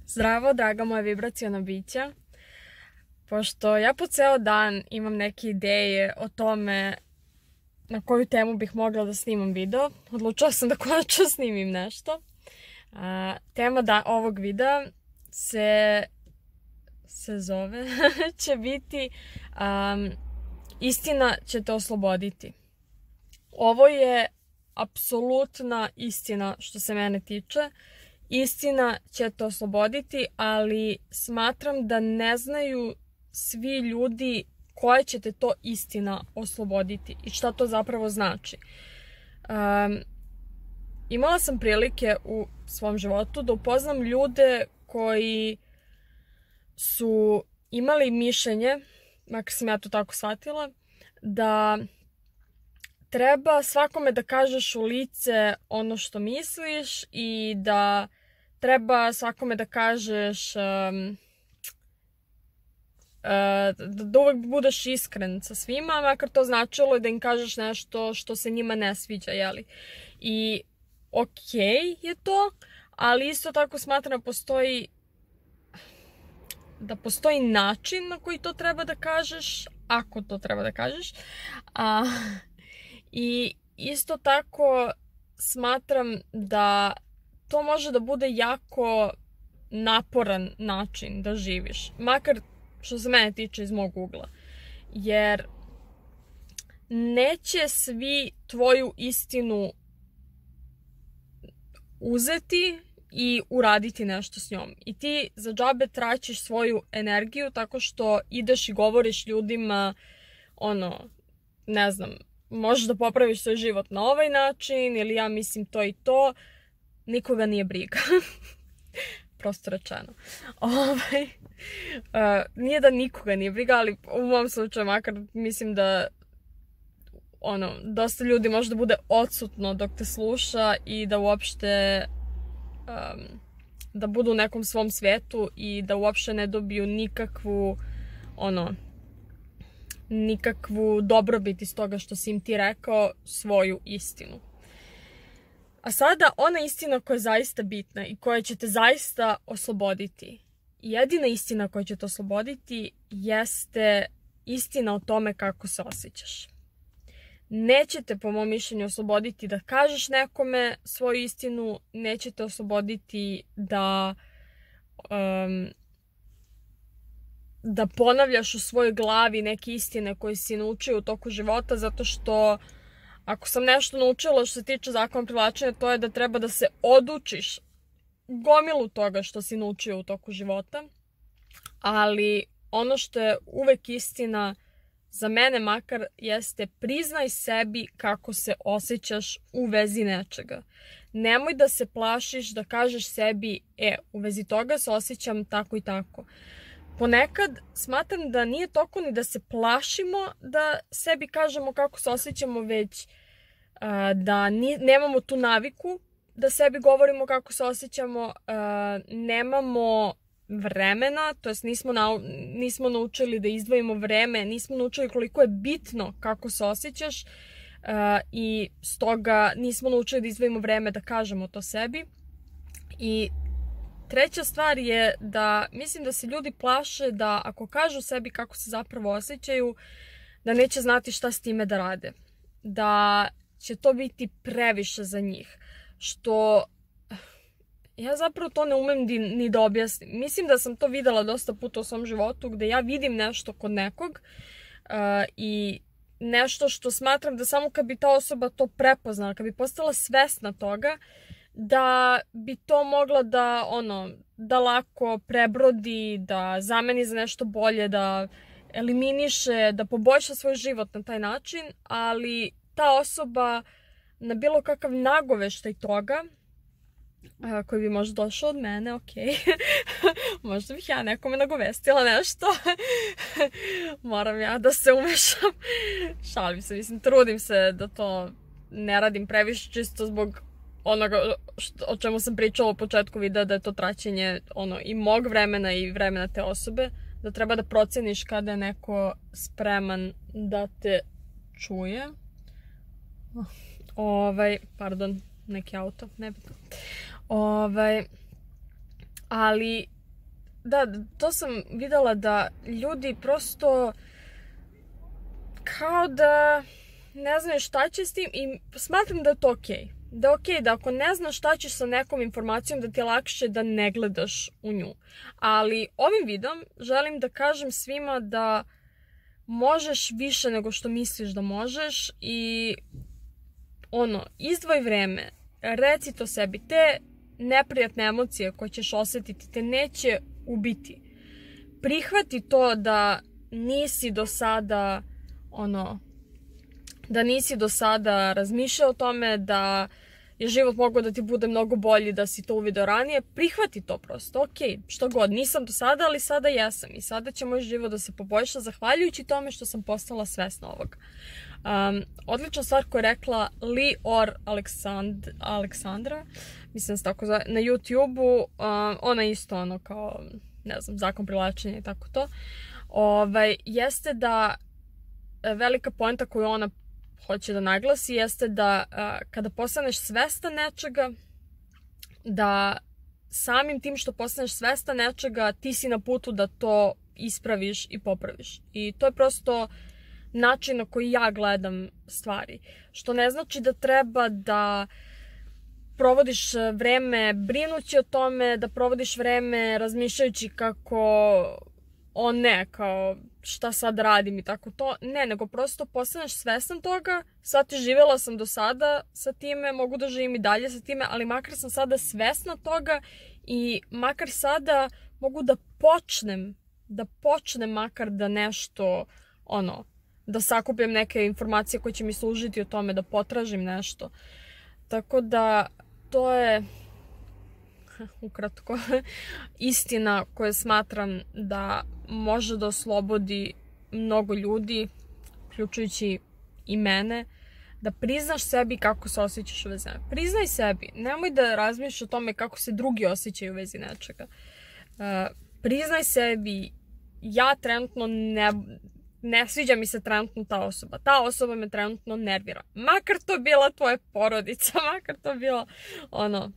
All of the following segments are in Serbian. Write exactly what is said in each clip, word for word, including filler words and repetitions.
Zdravo, draga moja vibraciona bića. Pošto ja po ceo dan imam neke ideje o tome na koju temu bih mogla da snimam video, odlučila sam da konačno snimim nešto. A, tema da, ovog videa se, se zove, će biti um, istina će te osloboditi. Ovo je apsolutna istina što se mene tiče. Istina će te osloboditi, ali smatram da ne znaju svi ljudi koja će te to istina osloboditi i šta to zapravo znači. Um, imala sam prilike u svom životu da upoznam ljude koji su imali mišljenje, makar sam ja to tako shvatila, da treba svakome da kažeš u lice ono što misliš i da treba svakome da kažeš um, uh, da uvek budeš iskren sa svima, makar to značilo da im kažeš nešto što se njima ne sviđa, jeli? I okej je to, ali isto tako smatram da postoji da postoji način na koji to treba da kažeš, ako to treba da kažeš. A I isto tako smatram da to može da bude jako naporan način da živiš. Makar što se mene tiče iz mog ugla. Jer neće svi tvoju istinu uzeti i uraditi nešto s njom. I ti za džabe traćiš svoju energiju tako što ideš i govoriš ljudima ono, ne znam, možeš da popraviš svoj život na ovaj način ili ja mislim to i to. Nikoga nije briga. Prosto rečeno. Ovaj, uh, nije da nikoga nije briga, ali u mom slučaju makar mislim da ono, dosta ljudi možda bude odsutno dok te sluša i da uopšte um, da budu u nekom svom svetu i da uopšte ne dobiju nikakvu ono nikakvu dobrobit iz toga što si im ti rekao svoju istinu. A sada ona istina koja je zaista bitna i koja će te zaista osloboditi. Jedina istina koja će te osloboditi jeste istina o tome kako se osjećaš. Neće te po mom mišljenju osloboditi da kažeš nekome svoju istinu, neće te osloboditi da um, da ponavljaš u svojoj glavi neke istine koje si naučio u toku života, zato što ako sam nešto naučila što se tiče zakona privlačenja, to je da treba da se odučiš gomilu toga što si naučio u toku života. Ali ono što je uvek istina, za mene makar, jeste priznaj sebi kako se osjećaš u vezi nečega. Nemoj da se plašiš da kažeš sebi, e, u vezi toga se osjećam tako i tako. Ponekad smatram da nije toliko ni da se plašimo da sebi kažemo kako se osjećamo, već uh, da ni, nemamo tu naviku da sebi govorimo kako se osjećamo, uh, nemamo vremena, to jest nismo, nau, nismo naučili da izdvojimo vreme, nismo naučili koliko je bitno kako se osjećaš uh, i stoga nismo naučili da izdvojimo vreme da kažemo to sebi. I treća stvar je da mislim da se ljudi plaše da ako kažu sebi kako se zapravo osjećaju, da neće znati šta s time da rade. Da će to biti previše za njih. Što ja zapravo to ne umem ni da objasnim. Mislim da sam to videla dosta puta u svom životu gde ja vidim nešto kod nekog uh, i nešto što smatram da samo kad bi ta osoba to prepoznala, kad bi postala svesna toga, da bi to mogla da, ono, da lako prebrodi, da zameni za nešto bolje, da eliminiše, da poboljša svoj život na taj način, ali ta osoba na bilo kakav nagoveštaj toga, koji bi možda došao od mene, ok, možda bih ja nekome nagovestila nešto, moram ja da se umešam, šalim se, mislim, trudim se da to ne radim previše, čisto zbog onoga što, o čemu sam pričala u početku videa, da je to traćenje ono, i mog vremena i vremena te osobe, da treba da proceniš kada je neko spreman da te čuje. Ovaj, pardon, neki auto, nebitno. Ovaj, ali da, to sam videla da ljudi prosto kao da ne znaju šta će s tim i smatram da je to okej. Da je okej da ako ne znaš šta ćeš sa nekom informacijom da ti je lakše da ne gledaš u nju. Ali ovim videom želim da kažem svima da možeš više nego što misliš da možeš i ono, izdvoj vreme, reci to sebi, te neprijatne emocije koje ćeš osjetiti te neće ubiti. Prihvati to da nisi do sada ono, da nisi do sada razmišljao o tome, da je život mogao da ti bude mnogo bolji da si to uvidio ranije. Prihvati to prosto, ok, što god, nisam do sada, ali sada jesam i sada će moj život da se poboljša zahvaljujući tome što sam postala svesna ovoga. Um, odlična stvar koju je rekla Lior Aleksand, Aleksandra, mislim da se tako zove, na YouTube-u, um, ona isto ono kao, ne znam, zakon privlačenja i tako to, ovaj, jeste da velika poenta koju ona hoće da naglasi jeste da a, kada postaneš svestan nečega, da samim tim što postaneš svestan nečega, ti si na putu da to ispraviš i popraviš. I to je prosto način na koji ja gledam stvari. Što ne znači da treba da provodiš vreme brinući o tome, da provodiš vreme razmišljajući kako o ne, kao šta sad radim i tako to. Ne, nego prosto postaneš svestan toga, sad ti živjela sam do sada sa time, mogu da živim i dalje sa time, ali makar sam sada svesna toga i makar sada mogu da počnem, da počnem makar da nešto, ono, da sakupim neke informacije koje će mi služiti o tome, da potražim nešto. Tako da, to je ukratko istina koju smatram da može da oslobodi mnogo ljudi, uključujući i mene, da priznaš sebi kako se osjećaš u vezi. Priznaj sebi, nemoj da razmišljaš o tome kako se drugi osjećaju u vezi nečega. Uh, priznaj sebi, ja trenutno ne, ne sviđa mi se trenutno ta osoba. Ta osoba me trenutno nervira. Makar to bila tvoja porodica, makar to bila ono...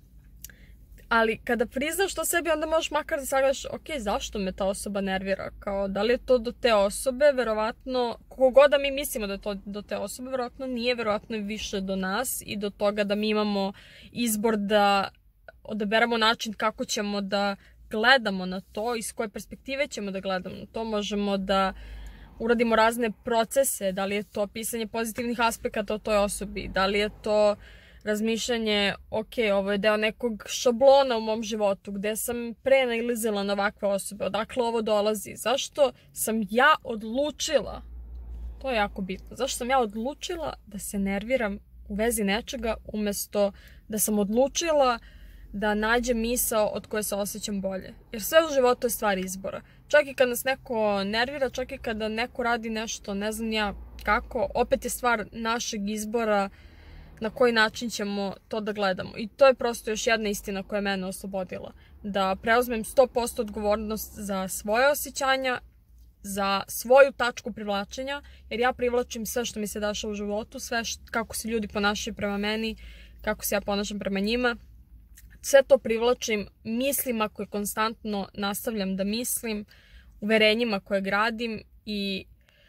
Ali kada priznaš to sebi, onda možeš makar da sagledaš, ok, zašto me ta osoba nervira? Kao, da li je to do te osobe? Verovatno, kogod da mi mislimo da je to do te osobe, verovatno nije, verovatno je više do nas i do toga da mi imamo izbor da odaberemo način kako ćemo da gledamo na to, iz koje perspektive ćemo da gledamo na to. Možemo da uradimo razne procese, da li je to pisanje pozitivnih aspekata o toj osobi, da li je to razmišljanje, ok, ovo je deo nekog šablona u mom životu, gde sam pre nailazila na ovakve osobe, odakle ovo dolazi, zašto sam ja odlučila, to je jako bitno, zašto sam ja odlučila da se nerviram u vezi nečega, umesto da sam odlučila da nađem misao od koje se osjećam bolje. Jer sve u životu je stvar izbora. Čak i kad nas neko nervira, čak i kada neko radi nešto, ne znam ja kako, opet je stvar našeg izbora na koji način ćemo to da gledamo. I to je prosto još jedna istina koja je mene oslobodila. Da preuzmem sto posto odgovornost za svoje osjećanja, za svoju tačku privlačenja, jer ja privlačim sve što mi se dešava u životu, sve što, kako se ljudi ponašaju prema meni, kako se ja ponašam prema njima. Sve to privlačim mislima koje konstantno nastavljam da mislim, uverenjima koje gradim i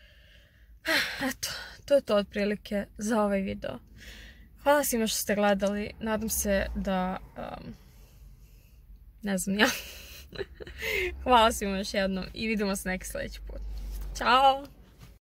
eto, to je to otprilike za ovaj video. Hvala svima što ste gledali, nadam se da, um, ne znam ja, hvala svima još jednom i vidimo se neki sljedeći put. Ćao!